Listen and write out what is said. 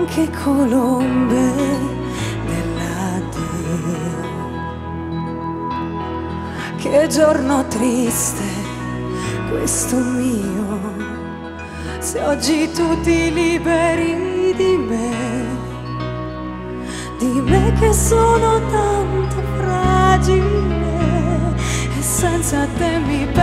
anche colombe dell'addio. Che giorno triste questo mio, se oggi tu ti liberi di me che sono tanto fragile e senza te mi